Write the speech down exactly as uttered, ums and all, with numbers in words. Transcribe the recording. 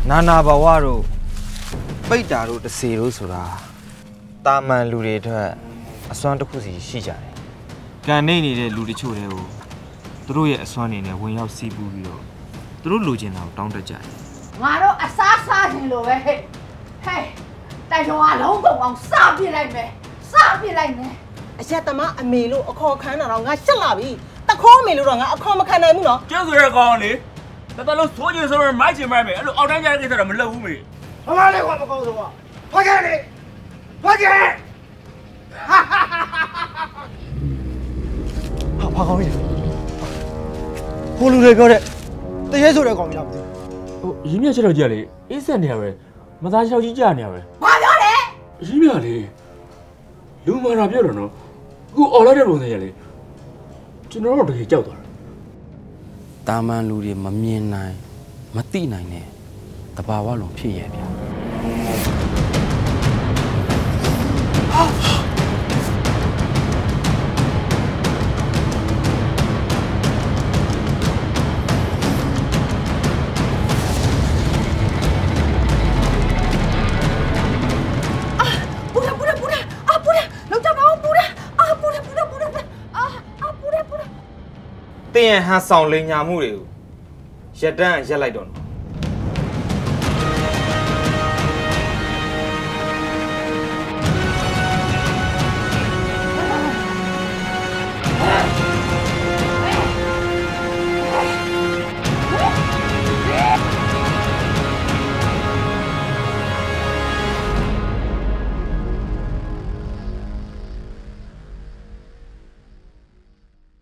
နာနာဘဝတို့ပိတ်တာတို့တစ်စီတို့ဆိုတာတာမန်လူတွေအတွက်အစွမ်းတစ်ခုစီရှိကြတယ်။ကန်နေနေတဲ့လူတချို့တွေကိုသူတို့ရဲ့အစွမ်းနေနဲ့ဝင်ရောက်စီးပူးပြီးတော့သူတို့လိုချင်တာကိုတောင်းတကြတယ်။ငါတို့အစားစားခြင်းလိုပဲဟဲ့။ဟဲ့တိုင်တော်အလုံးစုံအောင်စပြလိုက်မယ်။စပြလိုက်မယ်။အရက်သမားအမေလို့အခေါ်ခန်းတာတော့ငါရှက်လာပြီ။တခေါ်အမေလို့တော့ငါအခေါ်မခံနိုင်ဘူးနော်။ကျုပ်ဆိုရကောင်းလေ။တတလို့ဆိုးချင်းဆိုရမိုက်ချင်မိုက်မယ်အဲ့လိုအောက်တန်းကြတဲ့ကိစ္စတော့မလုပ်ဘူးမေ။ဘာမှလည်းကွာမကောင်းတော့။ဖွက်ခဲ့လေ။ဖွက်ခဲ့။ဟာဘာကောင်းလဲ။ဟိုလူတွေပြောတဲ့တရေဆိုတဲ့ကောင်ကြီးလားမသိဘူး။ဟိုရင်းမြချက်တော့ကြလေအေးဆက်နေရပဲမသားချောက်ကြီးကြာနေရပဲ။ဘာပြောလဲ။ရင်းမြလေလူမာတာပြောတော့နော်။အခုအော်လိုက်တဲ့ပုံစံရလေကျွန်တော်တို့တကယ်ကြောက်သွားတာမန်လူတွေမမြင်နိုင်မသိနိုင်တဲ့တဘာဝလုံးဖြစ်ရဲ့ဗျာတင်ရဟန်ဆောင်လိန်ညာမှုတွေကိုရက်တန်းရက်လိုက်တော့